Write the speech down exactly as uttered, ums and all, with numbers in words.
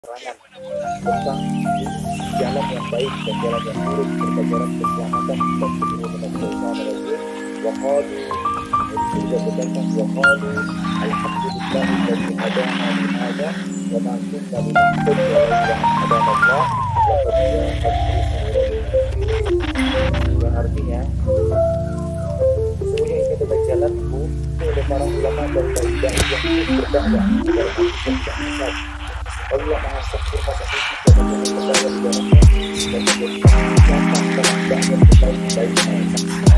keterangan tentang jalan yang baik dan jalan yang buruk serta jalan keselamatan dan seluruh manusia. Waqalu juga berkata waqalu alhamdulillahilladzi hadana li hadza wa ma kunna linahtadiya laula an hadana Allah laqad ja'at rusuluna. Yang artinya sesungguhnya ini adalah jalanku, ini oleh para ulama dan dai-dai yang berdakwah dalam Islam. Allah Maha Sempurna dan menjadi dan menjadi contoh dalam dakwah kebaik-baikan.